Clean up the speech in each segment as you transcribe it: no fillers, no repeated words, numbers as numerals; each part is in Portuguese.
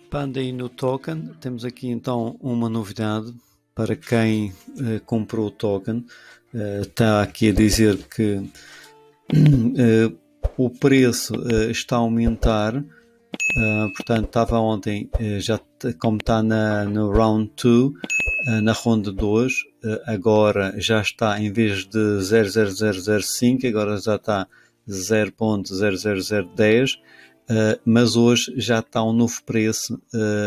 Panda Inu Token, temos aqui então uma novidade para quem comprou o token. Está aqui a dizer que o preço está a aumentar. Portanto, estava ontem, como está no round 2, na ronda 2, agora já está, em vez de 0,0005, agora já está 0.00010, mas hoje já está um novo preço,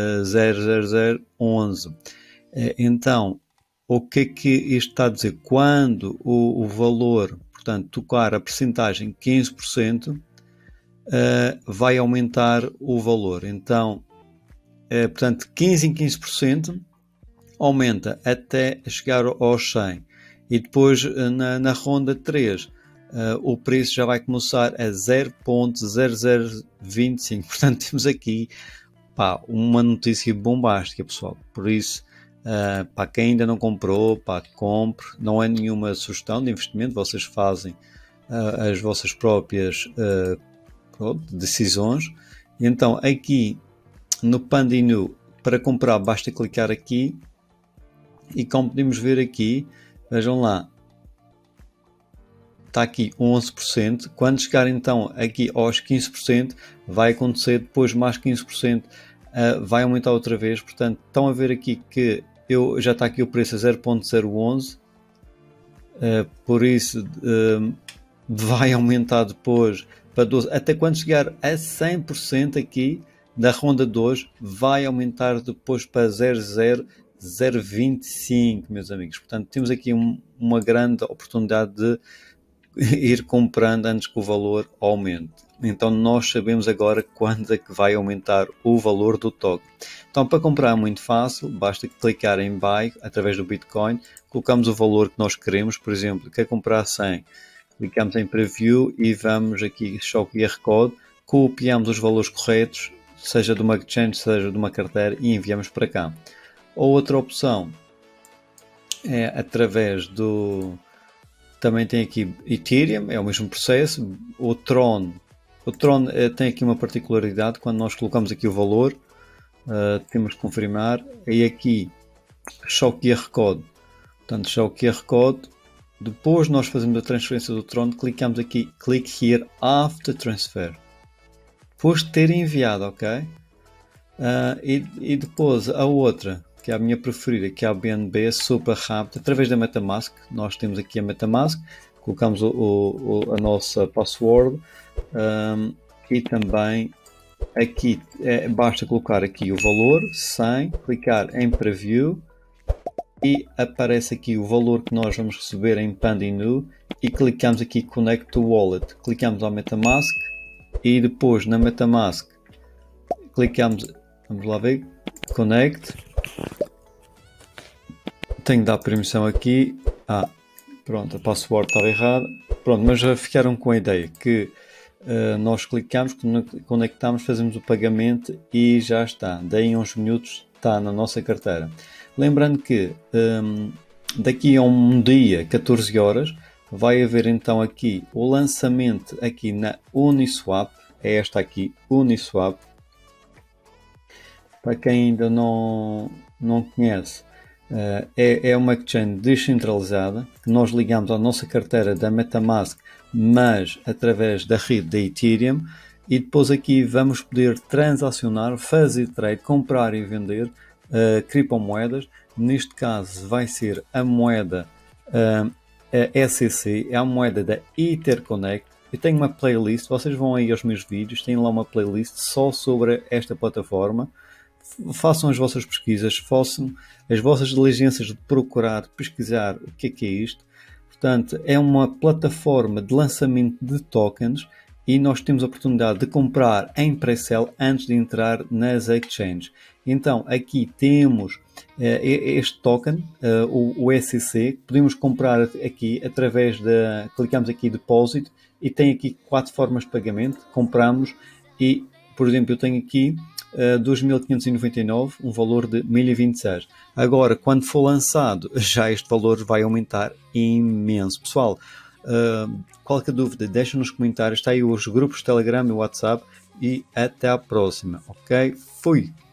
0,0011. Então, o que é que isto está a dizer? Quando o valor, portanto, tocar a percentagem 15%, vai aumentar o valor. Então, portanto, 15 em 15% aumenta até chegar aos 100. E depois, na ronda 3, o preço já vai começar a 0.0025. Portanto, temos aqui uma notícia bombástica, pessoal. Por isso, para quem ainda não comprou, compre. Não é nenhuma sugestão de investimento. Vocês fazem as vossas próprias decisões. Então, aqui no Panda Inu, para comprar, basta clicar aqui. E como podemos ver aqui, vejam lá, está aqui 11%. Quando chegar então aqui aos 15%, vai acontecer depois mais 15%, vai aumentar outra vez. Portanto, estão a ver aqui que já está aqui o preço a 0.011, por isso vai aumentar depois para 12, até quando chegar a 100% aqui da ronda 2, vai aumentar depois para 0.025, meus amigos. Portanto, temos aqui uma grande oportunidade de ir comprando antes que o valor aumente. Então, nós sabemos agora quando é que vai aumentar o valor do token. Então, para comprar é muito fácil, basta clicar em Buy através do Bitcoin, colocamos o valor que nós queremos. Por exemplo, quer comprar 100, clicamos em Preview e vamos aqui, o QR Code, copiamos os valores corretos, seja de uma exchange, seja de uma carteira, e enviamos para cá. Ou outra opção é através do... Também tem aqui Ethereum, é o mesmo processo. O Tron tem aqui uma particularidade. Quando nós colocamos aqui o valor, temos que confirmar. E aqui, show QR Code. Portanto, show QR Code. Depois nós fazemos a transferência do Tron, clicamos aqui, click here after transfer. Depois de ter enviado, ok? E depois a outra, que é a minha preferida, que é a BNB, super rápida, através da MetaMask. Nós temos aqui a MetaMask, colocamos a nossa password, e também aqui basta colocar aqui o valor, 100, clicar em Preview e aparece aqui o valor que nós vamos receber em Panda Inu e clicamos aqui Connect to Wallet, clicamos ao MetaMask e depois na MetaMask clicamos, vamos lá ver, Connect. Tenho de dar permissão aqui. Pronto, a password estava errada. Pronto, mas já ficaram com a ideia que nós clicamos, conectamos, fazemos o pagamento e já está. Daí uns minutos está na nossa carteira. Lembrando que daqui a um dia, 14 horas, vai haver então aqui o lançamento aqui na Uniswap. É esta aqui, Uniswap. Para quem ainda não conhece, é uma exchange descentralizada que nós ligamos à nossa carteira da MetaMask, mas através da rede da Ethereum, e depois aqui vamos poder transacionar, fazer trade, comprar e vender criptomoedas. Neste caso vai ser a moeda SEC, é a moeda da Etherconnect. Eu tenho uma playlist, vocês vão aí aos meus vídeos, tem lá uma playlist só sobre esta plataforma. Façam as vossas pesquisas, façam as vossas diligências de procurar, pesquisar o que é isto. Portanto, é uma plataforma de lançamento de tokens e nós temos a oportunidade de comprar em pre-sale antes de entrar nas exchanges. Então, aqui temos este token, o SEC, podemos comprar aqui através da... Clicamos aqui Deposit e tem aqui 4 formas de pagamento. Compramos e, por exemplo, eu tenho aqui 2.599, um valor de 1.026. Agora, quando for lançado, já este valor vai aumentar imenso. Pessoal, qualquer dúvida, deixem nos comentários. Está aí os grupos Telegram e WhatsApp e até à próxima, ok? Fui!